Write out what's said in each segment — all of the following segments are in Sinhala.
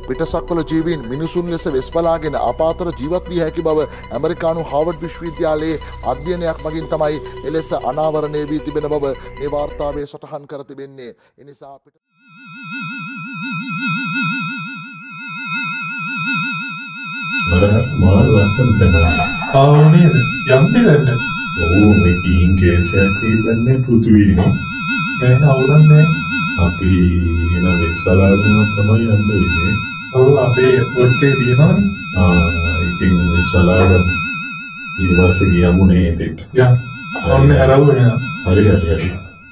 පිටසක්වල ජීවීන් මිනිසුන් ලෙස වෙස් බලාගෙන අපාතර ජීවත් විය හැකි බව ඇමරිකානු හාවර්ඩ් විශ්වවිද්‍යාලයේ අධ්‍යයනයක් මගින් තමයි එලෙස අනාවරණය වී තිබෙන බව මේ වාර්තාවේ සටහන් කර තිබෙන්නේ. ඒ නිසා අපිට මාර ලස්සන තැන. නේද? යම්පි දැන්න. ඔව් මේ ටීම් කේසයක් ඉදන්නේ පෘථිවිනේ. එහෙනම් අවුලන්නේ අපි එන විශ්වලාගෙන තමයි යන්න වෙන්නේ. ඔව් අපේ වොච්චේ තියෙනවනේ. ඉතින් විශ්වලාගෙන ඊට පස්සේ ගියමු නේද? යා. ඔන්න හරවුව එනවා. හරි.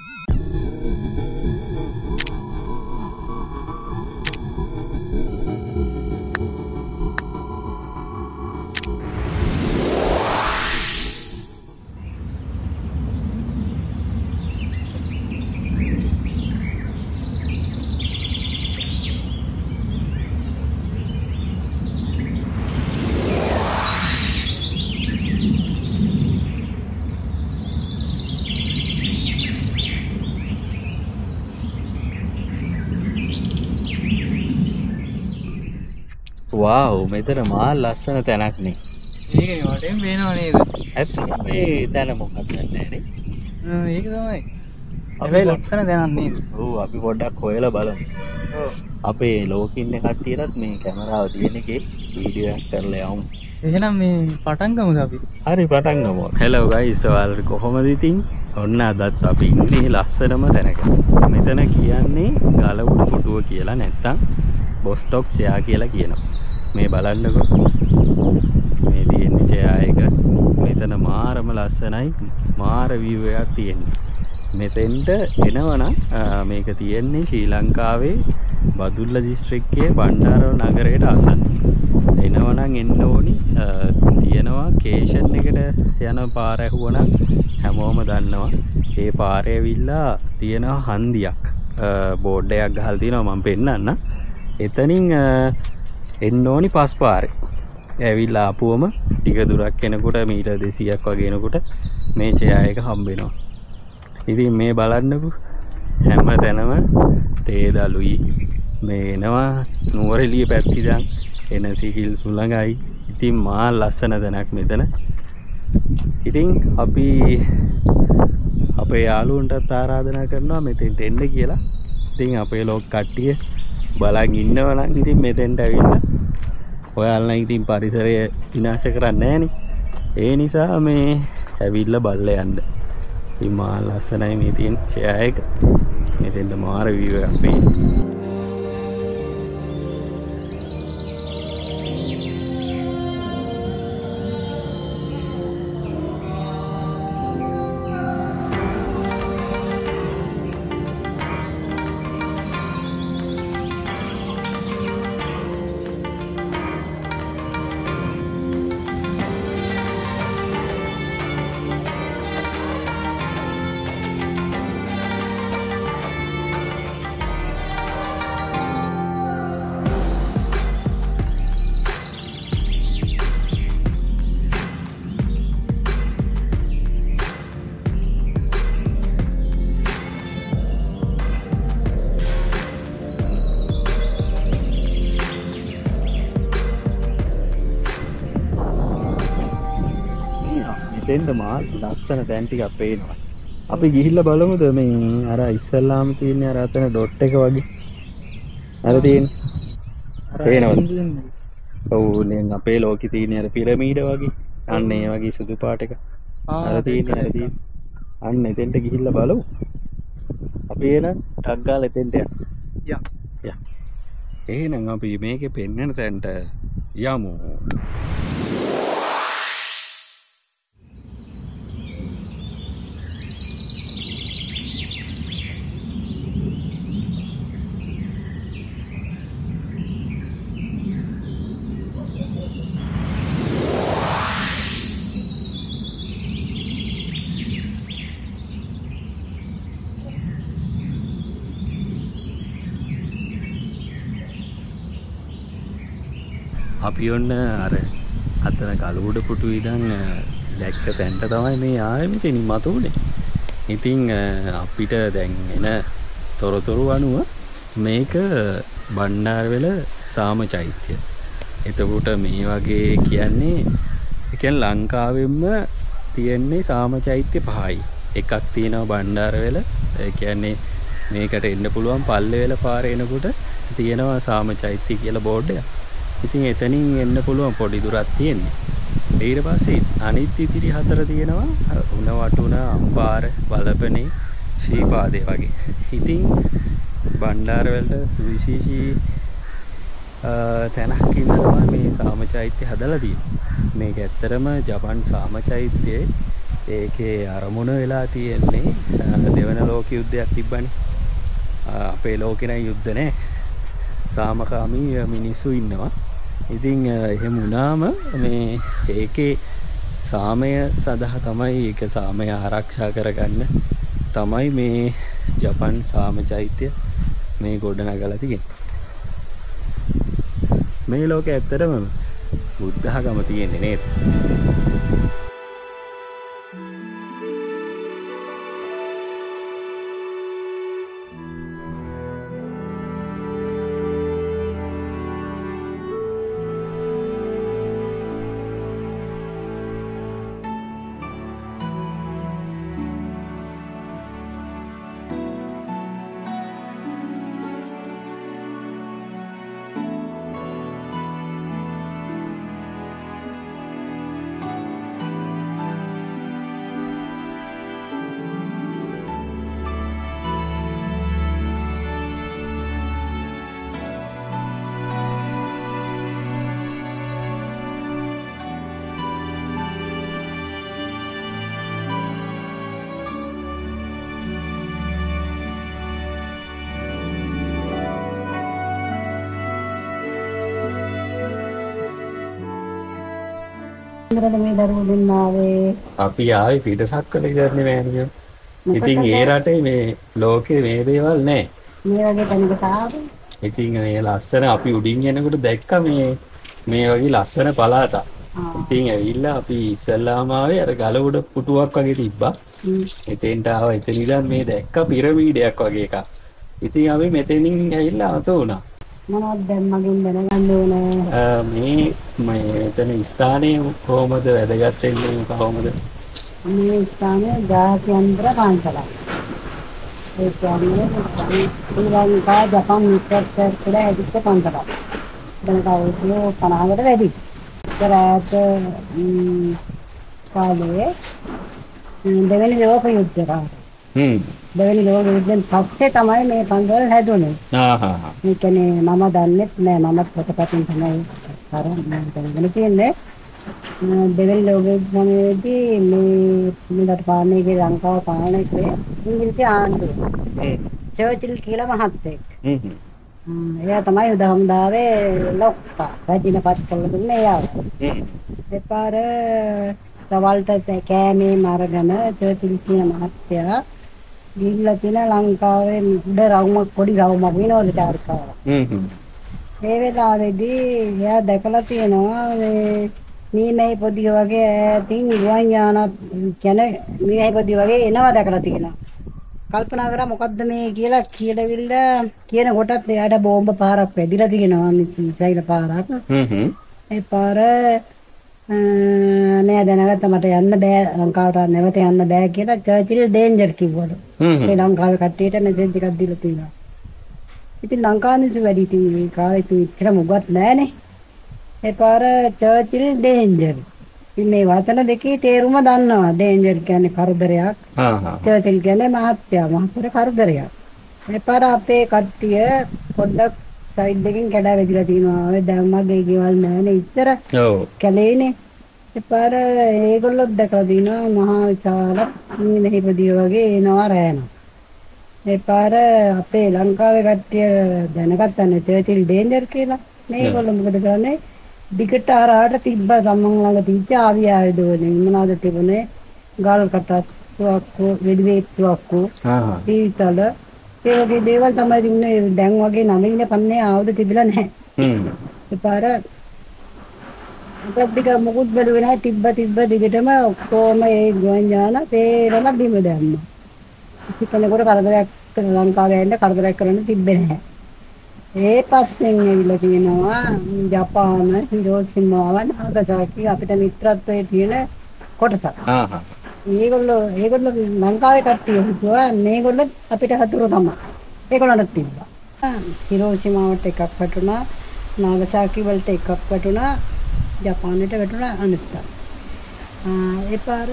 වාව් මෙතන මා ලස්සන තැනක් නේ. ඒකනේ වටෙන් පේනව නේද? ඇත්ත මේ තැන මොකක්ද නැහැ නේ. ඒක තමයි. හැබැයි ලස්සන තැනක් නේද? ඔව් අපි පොඩ්ඩක් හොයලා බලමු. ඔව්. අපේ ලෝකෙ ඉන්න කට්ටියටත් මේ කැමරාව තියෙන එකේ වීඩියෝ එකක් කරලා යමු. එහෙනම් මේ පටන් ගමුද අපි? හරි පටන් ගමු. හෙලෝ ගයිස් ඔයාලට කොහොමද ඉතින්? ඔන්න අදත් අපි ඉන්නේ ලස්සනම තැනක. මෙතන කියන්නේ ගලවුඩ කොටුව කියලා නැත්තම් බොස්ටොක් චෙයා කියලා කියනවා. මේ බලන්නකො මේ තියෙන්නේ චෙයා එක. මෙතන මාරම ලස්සනයි, මාර view එකක් තියෙන්නේ. මෙතෙන්ට එනවනම් මේක තියෙන්නේ ශ්‍රී ලංකාවේ බදුල්ල දිස්ත්‍රික්කයේ බණ්ඩාරව නගරයට අසන්න. එනවනම් එන්න ඕනි. තියෙනවා කේෂන් එකට යන පාර ඇහුවනම් හැමෝම දන්නවා. ඒ පාරේ ඇවිල්ලා තියෙනවා හන්දියක්. බෝඩ් එකක් ගහලා තියෙනවා මම පෙන්නන්න. එතනින් එන්න ඕනි පස් පාරේ. ඇවිල්ලා ආපුවම ටික දුරක් එනකොට මීටර් 200ක් වගේ එනකොට මේ චෙයා එක හම්බ වෙනවා. ඉතින් මේ බලන්නකෝ හැම තැනම තේ දලුයි. මේ එනවා නුවරඑළිය පැත්ත ඉඳන් එන සිහිල් සුළඟයි. ඉතින් මා ලස්සන තැනක් මෙතන. ඉතින් අපි අපේ යාළුවන්ටත් ආරාධනා කරනවා මෙතෙන්ට එන්න කියලා. ඉතින් අපේ ලෝක කට්ටිය බලන් ඉන්නවා නම් ඉතින් මෙතෙන්ට ඇවිල්ලා ඔයාලා ඉතින් පරිසරය විනාශ කරන්නේ නැහනේ. ඒ නිසා මේ ඇවිල්ලා බලලා යන්න. ඉතින් මා ලස්සනයි මේ තියෙන චෙයා එක. මෙතෙන්ට මාර view එකක් පේනවා. මෙතෙන්ට මා ලස්සන තැන් ටිකක් පේනවා. අපි ගිහිල්ලා බලමුද මේ අර ඉස්සල්ලාම තියෙන අර අතන ඩොට් එක වගේ. අර තියෙන්නේ. පේනවද? ඔව් නේ අපේ ලෝකේ තියෙන අර පිරමීඩ වගේ. අන්න ඒ වගේ සුදු පාට එක. අර තියෙන්නේ. අන්න එතෙන්ට ගිහිල්ලා බලමු. අපි එන ටක් ගාලා එතෙන්ට යන්න. යා. එහෙනම් අපි මේකේ පෙන්නන තැනට යමු. අපි ඔන්න අර අතන ගලුඩ පුටු ඉඳන් දැක්ක තැනට තමයි මේ ආයේ මෙතනින් මතුනේ. ඉතින් අපිට දැන් එන තොරතුරු අනුව මේක බණ්ඩාරවැල සාම චෛත්‍ය. එතකොට මේ වගේ කියන්නේ ඒ කියන්නේ ලංකාවෙම තියෙන්නේ සාම චෛත්‍ය 5යි. එකක් තියෙනවා බණ්ඩාරවෙල. ඒ කියන්නේ මේකට එන්න පුළුවන් පල්ලෙවෙල පාර එනකොට තියෙනවා සාම චෛත්‍ය කියලා බෝඩ් එකක්. ඉතින් එතනින් එන්න පුළුවන් පොඩි දුරක් තියෙන්නේ. ඊට පස්සේ අනිත් ඉතිරි 4 තියෙනවා උණ වටුණ අම්පාර වලපනේ ශ්‍රීපාදේ වගේ. ඉතින් බණ්ඩාරවලට සුවිශේෂී තැනක් ඉන්නවා මේ සාම චෛත්‍ය හදලා තියෙන්නේ. මේක ඇත්තරම ජපන් සාම චෛත්‍යයේ ඒකේ අරමුණ වෙලා තියෙන්නේ දෙවන ලෝක යුද්ධයක් තිබ්බනේ. අපේ ලෝකේ නම් යුද්ධ නැහැ. සාමකාමී මිනිස්සු ඉන්නවා. ඉතින් එහෙම වුණාම මේ ඒකේ සාමය සඳහා තමයි ඒක සාමය ආරක්ෂා කරගන්න තමයි මේ ජපන් සාම චෛත්‍ය මේ ගොඩනගලා තියෙන්නේ. මේ ලෝකේ ඇත්තටම බුද්ධ ආගම තියෙන්නේ නේද? මේ දරුවෝ දෙන්නාවේ අපි ආවේ පිටසක් කළ ඉඳන්නේ මෑණියෝ. ඉතින් ඒ රටේ මේ ලෝකේ මේ දේවල් නැහැ. මේ වගේ තැනකට ආවේ. ඉතින් මේ ලස්සන අපි උඩින් යනකොට දැක්ක මේ වගේ ලස්සන පළාතක්. ඉතින් ඇවිල්ලා අපි ඉස්සල්ලාම ආවේ අර ගල උඩ පුටුවක් වගේ තිබ්බා. එතෙන්ට ආවා. එතන ඉඳන් මේ දැක්ක පිරමීඩයක් වගේ එකක්. ඉතින් අපි මෙතනින් ඇවිල්ලා අත උනා. මොනවද දැන් මගෙන් දැනගන්න ඕනේ? මේ එතන ස්ථානයේ කොහොමද වැදගත් වෙන්නේ කොහොමද? මේ ස්ථානයේ ජාත්‍යන්තර පන්සලක්. ඒ කියන්නේ ශ්‍රී ලංකා ජපාන් මිත්‍රත්වයට කියලා හැදිච්ච පන්සලක්. දැන් කවුරුද 50කට වැඩි. ඒතරාට කාලේ දෙවෙනි ලෝක යුද්ධය දෙවෙනි ලෝක යුද්ධෙන් පස්සේ තමයි මේ පන්සල හැදුනේ. ඒ කියන්නේ මම දන්නෙත් නෑ මමත් පොතපතින් තමයි කරන්නේ තියෙන්නේ. දෙවෙනි ලෝක යුද්ධයේදී මේකට පාලනය කරේ ලංකාව පාලනය කරේ ඉංග්‍රීසි ආණ්ඩුව. චර්චිල් කියලා මහත්තයෙක්. එයා තමයි හමුදාවේ ලොක්කා රැජිනපත් කළ දුන්නේ එයා. දෙපාර සවල්ට කෑමේ මරගෙන චර්චිල් කියන මහත්තයා ගිහිල්ලා තියෙන ලංකාවේ උඩ රවුමක් පොඩි රවුමක් විනෝද චාරිකාවක්. ඒ වෙලාවේදී එයා දැකලා තියෙනවා මේ පොදිය වගේ ඈතින් ගුවන් යානක් කියන්නේ මේ පොදිය වගේ එනවා දැකලා තියෙනවා. කල්පනා කරා මොකද්ද මේ කියලා කියලාවිල්ලා කියන කොටත් එයාට බෝම්බ පාරක් වැදිලා තියෙනවා මිසයිල් පාරක්. ඒ පාර නෑ දැනගත්තා මට යන්න බෑ ලංකාවට නැවත යන්න බෑ කියලා චර්චිල් ඩේන්ජර් කිව්වලු. මේ ලංකාවේ කට්ටියට මෙසේජ් එකක් දීලා තියෙනවා. ඉතින් ලංකාවේ වැඩි ඉතින් මේ කාලේ ඉච්චර මුගත් නෑනේ. ඒ පාර චර්චිල් ඩේන්ජර්. ඉතින් මේ වචන දෙකේ තේරුම දන්නවා. ඩේන්ජර් කියන්නේ කරදරයක්. චර්චිල් කියන්නේ මහත්ය මහතර කරදරයක්. ඒ පාර අපේ කට්ටිය පොඩ්ඩක් සයිඩ් එකකින් කැඩා වැදිලා තියෙනවා. ඔය දැන් මගේ ගෙවල් නෑනේ ඉච්චර. ඔව්. කැලේනේ. ඒ පාර ඒගොල්ලෝ දැකලා දිනවා මහා විශාල මෙහෙපදිය වගේ එනවා රෑනවා. ඒ පාර අපේ ලංකාවේ කට්ටිය දැනගත්තනේ චර්චිල් ඩේන්ජර් කියලා. මේගොල්ලෝ මොකද කරන්නේ? දිගට ආරාට තිබ්බ සම්මන් ළඟ තිබ්බ ආවිය ආයුධවලින් මොනවද තිබුණේ? ගල් කටස් තුවක්කු වෙඩි වේත්තුවක්කු ඊතල ඒ වගේ දේවල් තමයි තිබුණේ. දැන් වගේ නවීන පන්නේ ආයුධ තිබිලා නැහැ. ඒ පාර අපිට මොකුත් බැලුවේ නැහැ. තිබ්බ දිගටම ඔක්කොම ඒ ගුවන් යාන තේරම බිම දැම්මා. කිසි කෙනෙකුට කරදරයක් ලංකාවේ යන්න කරදරයක් කරන්න තිබ්බේ නැහැ. ඒ පස්සෙන් ඇවිල්ලා තියෙනවා ජපාන හිරෝෂිමාව නාගසාකි අපිට මිත්‍රත්වයේ තියෙන කොටසක්. ඒගොල්ලෝ ලංකාවේ කට්ටිය හිතුවා මේගොල්ලෝ අපිට හතුරු තමයි. ඒගොල්ලන්ට තිබ්බා. හිරෝෂිමාවට එකක් වටුණා, නාගසාකි වලට එකක් වටුණා, ජපානයට වටුණා අනිත්. ඒ පාර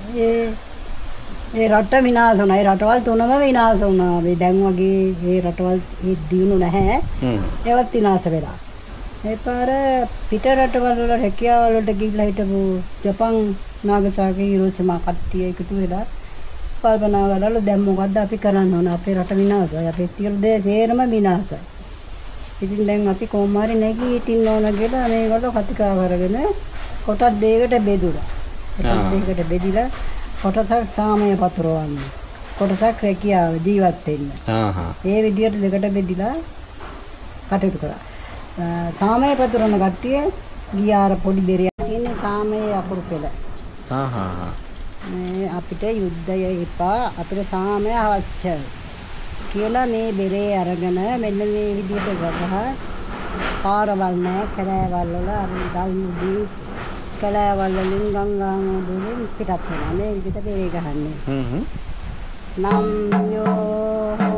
ඒ රට විනාශ වුණා. ඒ රටවල් තුනම විනාශ වුණා. මේ දැන් වගේ ඒ රටවල් දියුණු නැහැ. ඒවත් විනාශ වෙලා. ඒ පාර පිට රටවල් වල රැකියාවල් වලට ගිහිල්ලා හිටපු ජපාන් නාගසාකි හිරෝෂිමා කට්ටිය එකතු වෙලා කල්පනා කරලා දැන් මොකද්ද අපි කරන්න ඕන? අපේ රට විනාශයි. අපේ සියලු දේ සේරම විනාශයි. ඉතින් දැන් අපි කොහොම හරි නැගී හිටින්න ඕන කියලා මේගොල්ලෝ කතිකා කරගෙන කොටස් දෙකකට බෙදුණා. කොටස් දෙකකට බෙදිලා කොටසක් සාමය පතුරවන්න. කොටසක් රැකියාව ජීවත් වෙන්න. ඒ විදිහට දෙකට බෙදිලා කටයුතු කරා. සාමය පතුරවන කට්ටිය ගියාර පොඩි බෙරියක් තියෙන සාමය අකුරු පෙළ. මේ අපිට යුද්ධය එපා අපිට සාමය අවශ්‍යයි කියලා මේ බෙරේ අරගෙන මෙන්න මේ විදිහට ගහා පාරවල් නැහැ කැලෑවල් වල අර ගල්මුදී කැලෑවල් වලින් ගංගා මුදුලින් පිටත් වෙනවා මේ විදිහට බෙරේ ගහන්නේ නම් යෝ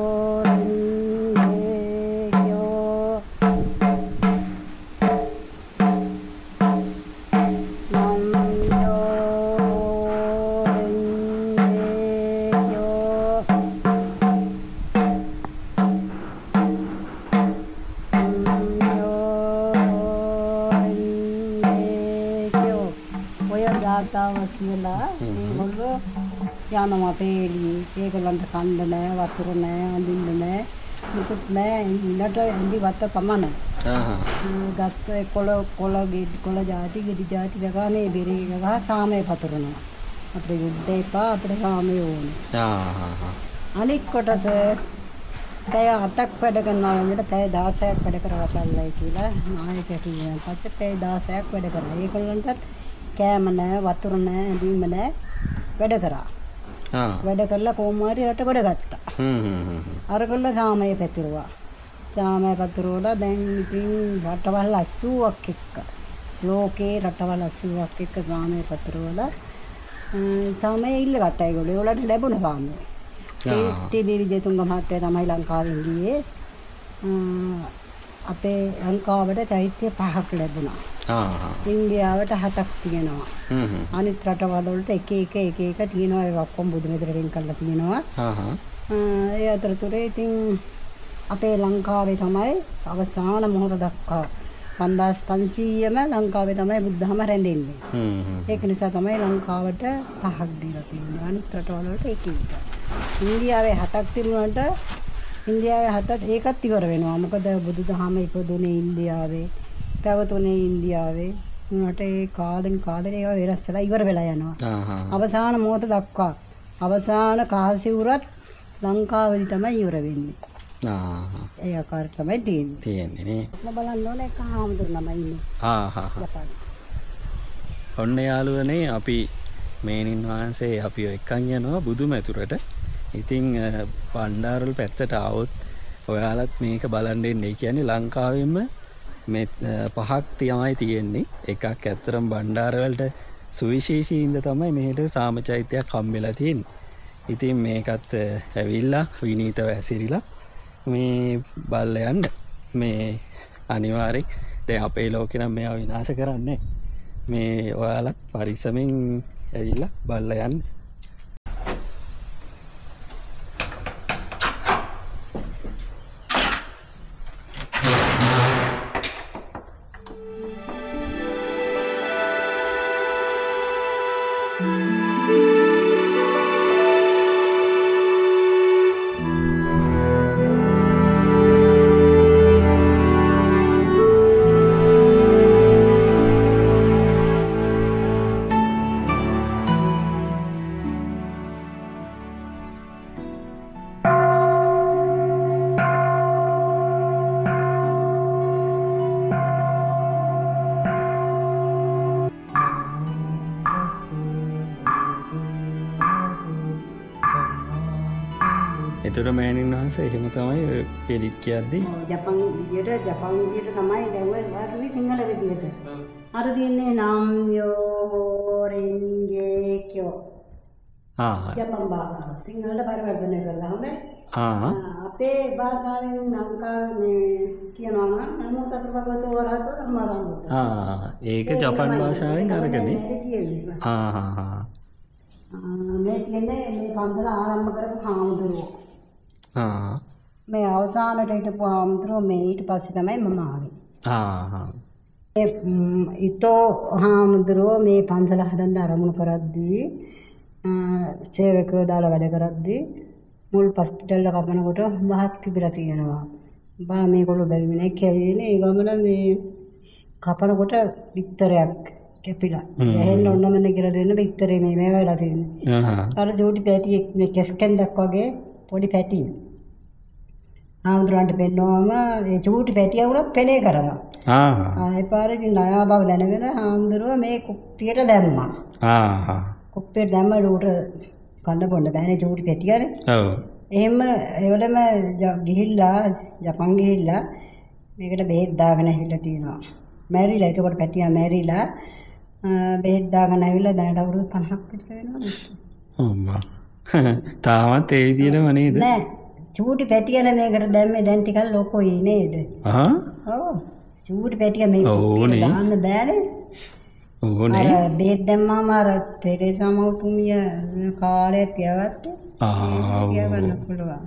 කියලා මේගොල්ලෝ යනවා පෙළි ඒගොල්ලන්ට කන්න නැහැ වතුර නැහැ අඳින්න නැහැ මුකුත් නැහැ ඉන්නට ඉඳි වත පමණයි ගස්ත කොළ ಜಾති ගෙඩි ಜಾති ගානේ බෙරේ ගහ සාමය පතුරනවා අපේ යුද්ධ එපා අපේ සාමය ඕනේ අනික් කොටස පැය 8ක් වැඩ කරනවා වුණාට පැය 16ක් වැඩ කරවතල්ලයි කියලා නායකයා කියනවා පස්සේ පැය 16ක් වැඩ කරා ඒගොල්ලන්ට කෑම නැහැ වතුර නැහැ ඇඳීම නැහැ වැඩ කරා. වැඩ කරලා කොහොම හරි රට ගොඩ ගත්තා. අරගොල්ල සාමය පැතිරුවා. සාමය පැතිරුවලා දැන් ඉතින් රටවල් 80ක් එක්ක ලෝකේ රටවල් 80ක් එක්ක සාමය පැතිරුවලා සාමය ඉල්ලගත්තා ඒගොල්ලෝ. ඒගොල්ලන්ට ලැබුණා සාමය. ටී.බී. විජේතුංග මහත්තයා තමයි ලංකාවෙන් ගියේ. අපේ ලංකාවට චෛත්‍ය 5ක් ලැබුණා. ඉන්දියාවට 7ක් තියෙනවා. අනිත් රටවල් වලට එක එක තියෙනවා. ඒක ඔක්කොම බුදු මෙතරින් කරලා තියෙනවා. ඒ අතරතුරේ ඉතින් අපේ ලංකාවේ තමයි අවසාන මොහොත දක්වා 5500ම ලංකාවේ තමයි බුද්ධහම රැඳෙන්නේ. ඒක නිසා තමයි ලංකාවට 5ක් දීලා තියෙන්නේ. අනිත් රටවල් වලට එක එක. ඉන්දියාවේ 7ක් තිබුණාට ඉන්දියාවේ 7ක් ඒකත් ඉවර වෙනවා. මොකද බුදුදහම ඉපදුනේ ඉන්දියාවේ. පැවතුනේ ඉන්දියාවේ. උනට ඒ කාලෙන් කාලෙට ඒවා වෙනස් වෙලා ඉවර වෙලා යනවා. අවසාන මොහොත දක්වා අවසාන කාසිවුරත් ලංකාවේදී තමයි ඉවර වෙන්නේ. ඒ ආකාරයට තමයි තියෙන්නේ නේ. බලන්න ඕනේ කාමතුරු නම ඉන්නේ. ඔන්න යාළුවනේ අපි මේනින් වහන්සේ අපි එක්කන් යනවා බුදුමැතුරට. ඉතින් බණ්ඩාරවල පැත්තට ආවොත් ඔයාලත් මේක බලන්න එන්නේ. කියන්නේ ලංකාවෙම මේ 5ක් තමයි තියෙන්නේ. එකක් ඇත්තරම් බණ්ඩාරවලට සුවිශේෂී ඉඳ තමයි මෙහෙට සාමචෛත්‍යයක් හම්බෙලා තියෙන්නේ. ඉතින් මේකත් ඇවිල්ලා විනීතව ඇසිරිලා මේ බල්ල යන්න මේ අනිවාර්යෙන් දැන් අපේ ලෝකේ නම් මේවා විනාශ කරන්නේ. මේ ඔයාලත් පරිස්සමෙන් ඇවිල්ලා බල්ල යන්න. ඇත්තට මෑණින් වහන්සේ එහෙම තමයි පිළිත් කියද්දී ජපන් විදියට තමයි දැන් ඔය වාගේ සිංහල විදියට. අර තියන්නේ නාම්යෝ රෙන්ගේ කියෝ. ජපන් භාෂාව සිංහලට පරිවර්තනය කරලා හොඳයි. අපේ භාෂාවෙන් ලංකාවේ කියනවා නම් නමෝ තස්ස භගවතු වරහතෝ සම්මා සම්බුද්දස්ස. ඒක ජපන් භාෂාවෙන් අරගනේ. මේ කියන්නේ මේ පන්සල ආරම්භ කරපු හාමුදුරුවෝ. මේ අවසානට හිටපු හාමුදුරුවෝ මේ ඊට පස්සේ තමයි මම ආවේ. ඊතෝ හාමුදුරුවෝ මේ පන්සල හදන්න ආරම්භ කරද්දී සේවකයෝ දාලා වැඩ කරද්දී මුල් හොස්පිටල් එක කපනකොට මහත් තිබිලා තියෙනවා. බා මේගොල්ලෝ බැරිුනේ කැවිනේ ඒ ගමන මේ කපනකොට වික්තරයක් කැපිලා. එහෙන්න ඕනම කියලා දෙන්න වික්තරේ මේ වෙලා තියෙන්නේ. අර ජෝටි පැටියෙක් මේ කෙස්කෙන්ඩක් වගේ පොඩි පැටියෙක්. ආම්ද්‍රන්ට පෙන්නවම ඒ ජෝටි පැටිය උනත් පෙනේ කරනවා. ඒ පාරේ ණයා බව දැනගෙන ආම්දරුව මේ කුප්පියට දැම්මා. කුප්පියට දැම්මම උට කන්න බොන්න බෑනේ ජෝටි පැටියනේ. එහෙම ඒවලම ගිහිල්ලා ජපන් ගිහිල්ලා මේකට බෙහෙත් දාගෙන ඇවිල්ලා තියෙනවා. මැරිලා ඒකට පැටියා මැරිලා බෙහෙත් දාගෙන ඇවිල්ලා දැනට අවුරුදු 50ක් විතර වෙනවා. අම්මා. තාමත් ඒ විදිහටම නේද? නෑ. චූටි පැටියනේ මේකට දැම්මේ දැන් ටිකක් ලොකෝයි නේද? ඔව්. චූටි පැටිය මේක දාන්න බෑනේ. ඕනේ. අර බෙහෙත් දැම්මාම අර තෙරේසා මව්තුමිය කාලේ තියාගත්තේ. තියාගන්න පුළුවන්.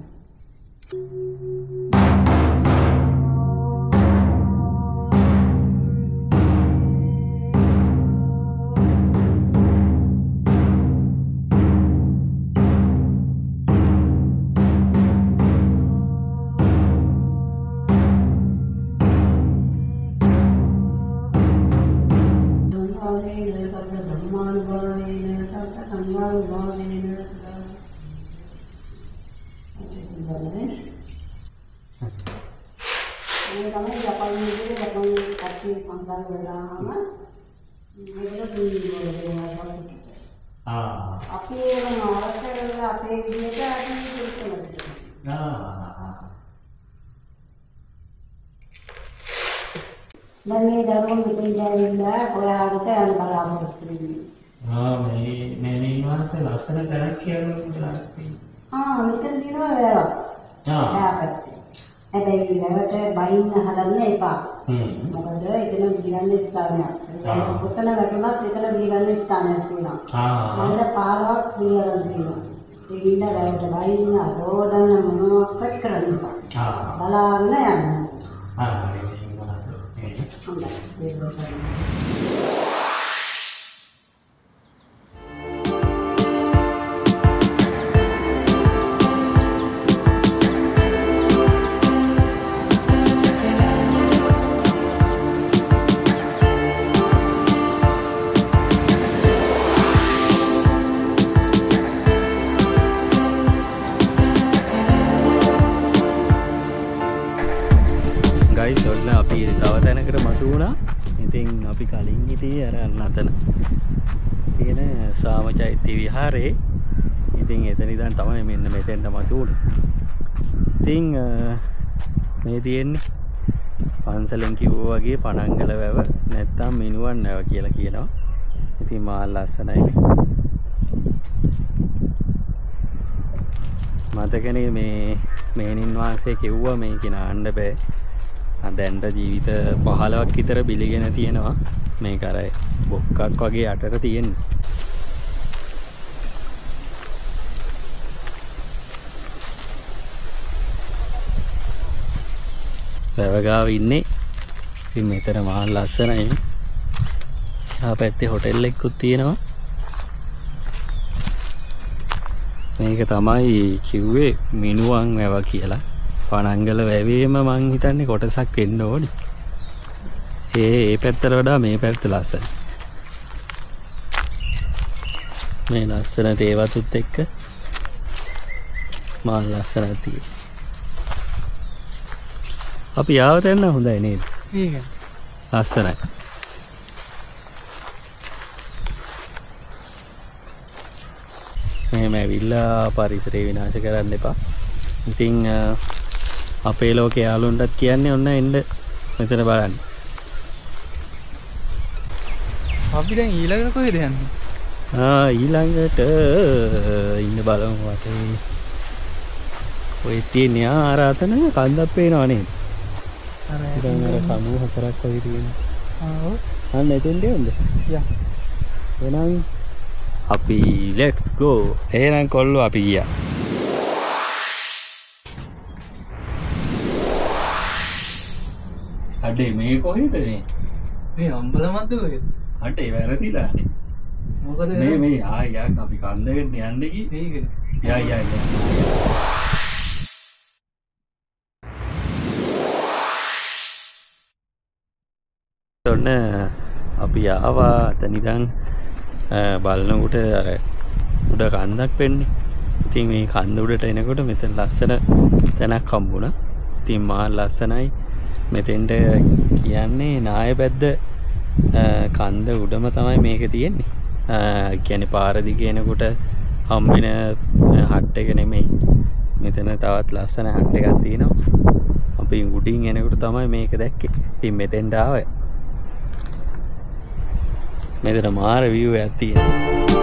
Dan ini dalam bertindak orang kita yang balapan ini. Meni masa laksana terak kian berarti. Mereka di mana ya? Dapat. Ada yang lewat bayin hadannya apa? Maka dia itu nak bilannya istana. Bukan nak rumah itu nak bilannya istana itu. Ada palak bilan itu. Tidak lewat bayin ada dan mana kerana apa? Balanya ya. guys, ඔන්න අපි තව තැනකට මතු වුණා. ඉතින් අපි කලින් හිටියේ අර අතන තියෙන සාමචෛත්‍ය විහාරේ. ඉතින් එතන ඉඳන් තමයි මෙන්න මෙතෙන්ට මතු වුණේ. ඉතින් මේ තියෙන්නේ පන්සලෙන් කිව්වා වගේ පණංගල වැව නැත්තම් මිනුවන් නැව කියලා කියනවා. ඉතින් මා ලස්සනයි. මතකනේ මේ මේනින් වාසේ කිව්වා මේක නාන්න බෑ. දැන්ට ජීවිත 15ක් විතර බිලිගෙන තියෙනවා. මේක අර බොක්කක් වගේ යටට තියෙන්නේ. වැවගාව ඉන්නේ. ඉතින් මෙතන මහා ලස්සනයි. ආ පැත්තේ හොටෙල් එකකුත් තියෙනවා. මේක තමයි කිව්වේ මිනුවන් වැව කියලා. පණංගල වැවේම මං හිතන්නේ කොටසක් වෙන්න ඕනි. ඒ පැත්තට වඩා මේ පැත්ත ලස්සන. මේ ලස්සන තේවතුත් එක්ක මා ලස්සනක් තියෙනවා. අපි ආව තැන හොඳයි නේද? ඒක. ලස්සනයි. මෙහෙම ඇවිල්ලා පරිසරය විනාශ කරන්න එපා. ඉතින් අපේ ලෝකේ යාළුවන්ටත් කියන්නේ ඔන්න එන්න මෙතන බලන්න. අපි දැන් ඊළඟට කොහෙද යන්නේ? ඊළඟට ඉන්න බලමු වටේ. ඔය තියෙන ආරාතන කන්දක් පේනවා නේද? ඉතින් අර කඳු හතරක් වගේ තියෙනවා. අන්න එතෙන්ද යන්නේ. යා. එහෙනම් අපි let's go. එහෙනම් කොල්ලෝ අපි ගියා. අඩේ මේ කොහෙද මේ අම්බලමත් කොහෙද? අඩේ වැරදිලානේ. මොකද මේ යා අපි කන්දකට යන්න ගියේ. මේකද? යා. ඔන්න අපි ආවා අතනින් බලනකොට අර උඩ කන්දක් වෙන්නේ. ඉතින් මේ කන්ද උඩට එනකොට මෙතන ලස්සන තැනක් හම්බුණා. ඉතින් මා ලස්සනයි. මෙතෙන්ට කියන්නේ නායපැද්ද කන්ද උඩම තමයි මේක තියෙන්නේ. කියන්නේ පාර දිගේ එනකොට හම්බෙන හට් එක නෙමෙයි. මෙතන තවත් ලස්සන හට් එකක් තියෙනවා. අපි උඩින් එනකොට තමයි මේක දැක්කේ. ඉතින් මෙතෙන්ට ආවේ. මෙතන මාර view එකක් තියෙනවා.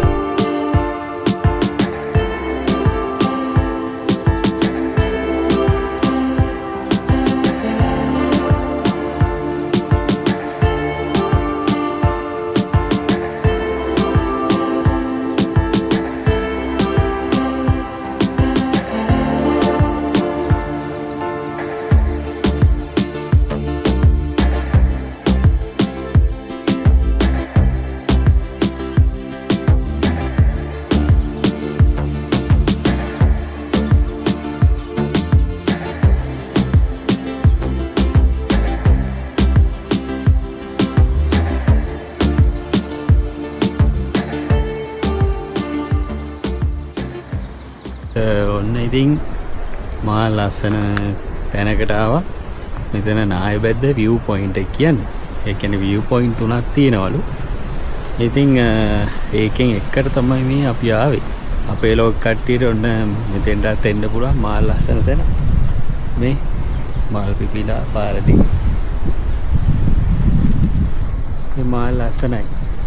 ඔන්න ඉතින් මා ලස්සන තැනකට ආවා. මෙතන නායපැද්ද view point එක කියන්නේ. ඒ කියන්නේ view point තුනක් තියෙනවලු. ඉතින් ඒකෙන් එකට තමයි මේ අපි ආවේ. අපේ ලෝක කට්ටියට ඔන්න මෙතෙන්ටත් එන්න පුළුවන්. මා ලස්සන තැන. මේ මල් පිපිලා පාරදී. මේ මා ලස්සනයි.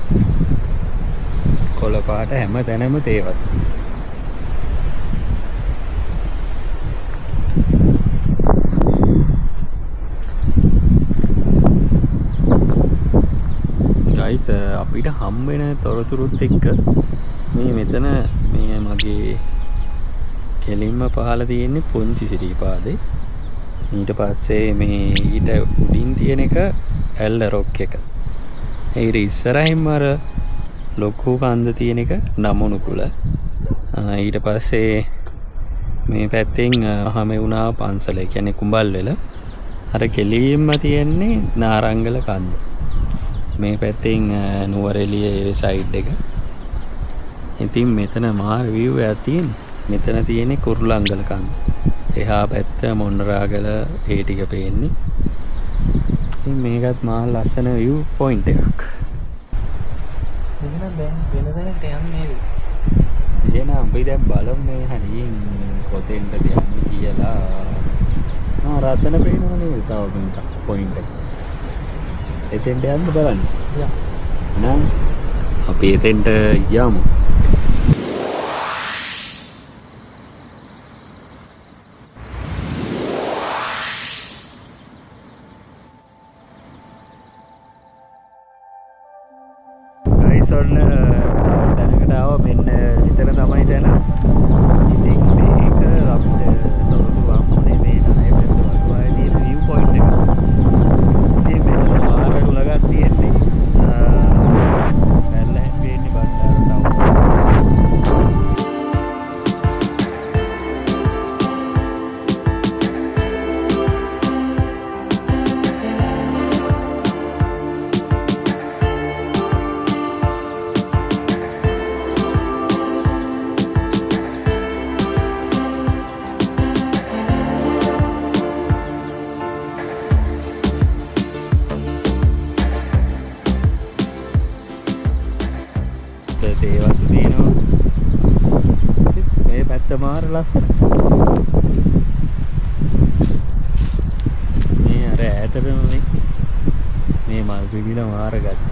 කොළ පාට හැම තැනම තේවත්. අපිට හම්බෙන තොරතුරුත් එක්ක මේ මෙතන මේ මගේ කෙලින්ම පහළ තියෙන්නේ පුංචි සිරිපාදේ. ඊට පස්සේ මේ ඊට උඩින් තියෙන එක ඇල්ල රොක් එක. ඊට ඉස්සරහින්ම අර ලොකු කන්ද තියෙන එක නමුණුකුල. ඊට පස්සේ මේ පැත්තෙන් හමෙවුනා පන්සල කියන්නේ කුඹල්වෙල. අර කෙලින්ම තියෙන්නේ නාරංගල කන්ද. මේ පැත්තෙන් නුවරඑළිය ඒ සයිඩ් එක. ඉතින් මෙතන මාර view එකක් තියෙනවා. මෙතන තියෙන්නේ කුරුලංගල කන්ද. එහා පැත්ත මොණරාගල ඒ ටික පේන්නේ. ඉතින් මේකත් මාර ලස්සන view point එකක්. එහෙනම් දැන් වෙන තැනකට යන්නේ නේද? එහෙනම් අපි දැන් බලමු මේ හරියෙන් කොතෙන්ද යන්නේ කියලා. රතන පේනවා නේද? තව මේක point එක. එතෙන්ට යන්න බලන්න. නම් අපි එතෙන්ට යමු. ගයිසොල්ල තැනකට ආව මෙන්න විතර තමයි තැන. ඉතින් මේක අපිට තොරතුරු වම්මනේ මේ නායපැද්ද වගේ තියෙන view point එක. ඉතින් මෙතන මාර උලගක් තියෙන්නේ. පැල්ලෙන් පේන්නේ බණ්ඩාර ටවුන්. දේවල් තියෙනවා. මේ පැත්ත මාර ලස්සනයි. ලස්සනනේ මේ මල් පිපින මාර ගත්තා.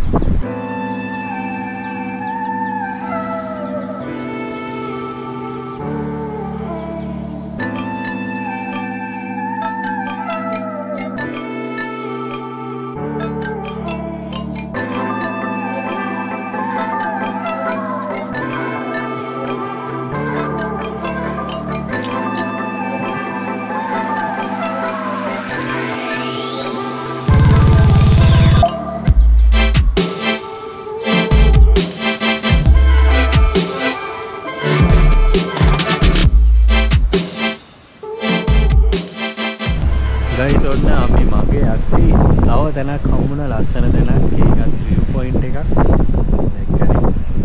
ගයිස් ඔන්න අපි මගේ යක්ටි තව තැනක් හමුන ලස්සන තැනක් ඒකත් view point එකක් දැක්කනේ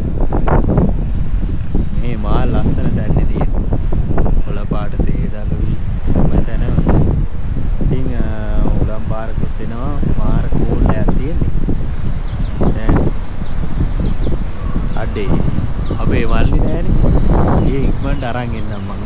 මේ මා ලස්සන තැන්නේ තියෙන්නේ කොළ පාට තේදළුයි මේ තැන ඉතින් උඩම් පාරකුත් වෙනවා මාර කෝල් එකක් තියෙන්නේ දැන් අඩේ අපේ මල්ලි නෑනේ ඒ ඉක්මනට අරන් එන්නම් මං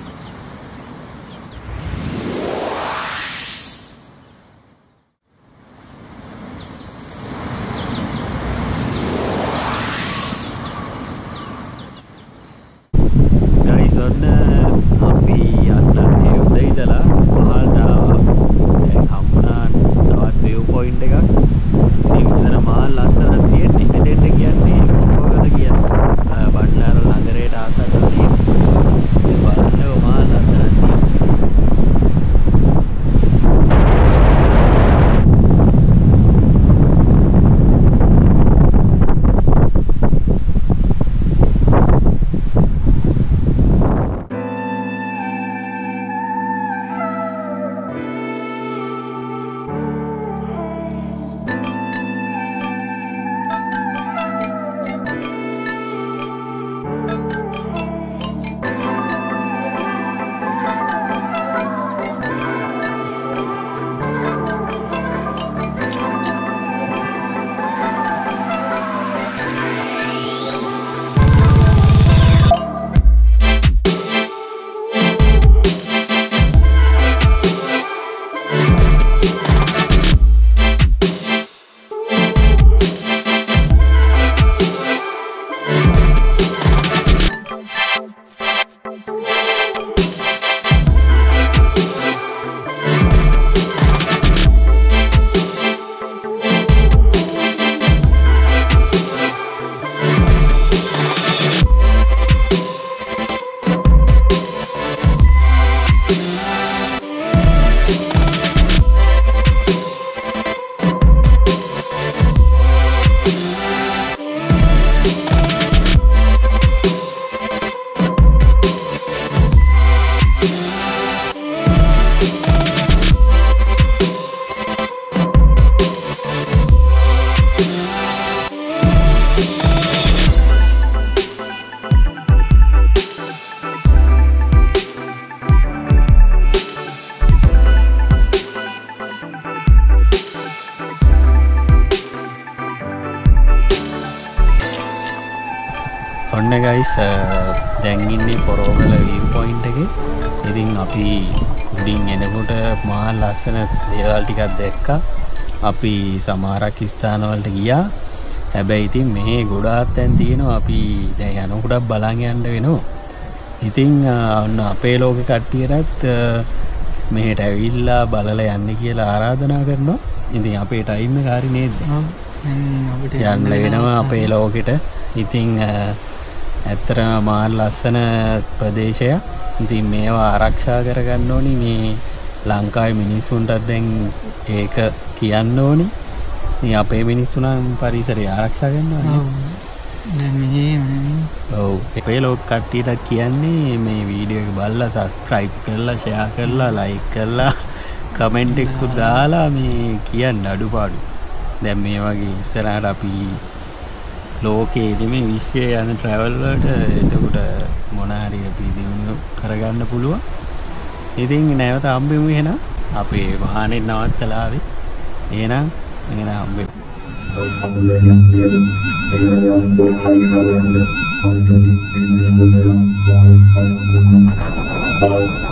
අපි යන්න හේවුද ඉඳලා පහළට ආවා. දැන් හම්බුණා තවත් view point එකක්. ඉතින් මෙතන මහා ලස්සන තියෙන්නේ. මෙතෙන්ට කියන්නේ කොහොමද කියන්නේ? බණ්ඩාර නගරයට ආසන්නව තියෙන්නේ. ඒ බලන්න මහා ලස්සන ඔන්න ගයිස් දැන් ඉන්නේ පොරෝගල view point එකේ. ඉතින් අපි උඩින් එනකොට මහා ලස්සන දේවල් ටිකක් දැක්කා. අපි සමහරක් ස්ථාන වලට ගියා. හැබැයි ඉතින් මේ ගොඩාක් තැන් තියෙනවා. අපි දැන් යනකොට බලන් යන්න වෙනවා. ඉතින් ඔන්න අපේ ලෝකේ කට්ටියටත් මෙහෙට ඇවිල්ලා බලලා යන්න කියලා ආරාධනා කරනවා. ඉතින් අපේ ටයිම් එක හරි නේද? යන්න වෙනවා අපේ ලෝකෙට. ඉතින් ඇත්තටම මහා ලස්සන ප්‍රදේශයක්. ඉතින් මේවා ආරක්ෂා කරගන්න ඕනි. මේ ලංකාවේ මිනිස්සුන්ටත් දැන් ඒක කියන්න ඕනි. මේ අපේ මිනිස්සු නම් පරිසරය ආරක්ෂා කරනවා නේ. ඔව් අපේ ලෝක කට්ටියට කියන්නේ මේ වීඩියෝ එක බලලා subscribe කරලා share කරලා like කරලා comment එකක් දාලා මේ කියන්න අඩුපාඩු. දැන් මේ වගේ ඉස්සරහට අපි ලෝකේ නෙමෙයි විශ්වයේ යන travel වලට එතකොට මොන හරි අපි දිනු කරගන්න පුළුවන්. ඉතින් නැවත හම්බෙමු එහෙනම් අපේ වාහනේ නවත්තලා ආවේ. එහෙනම් හම්බෙමු. Thank you.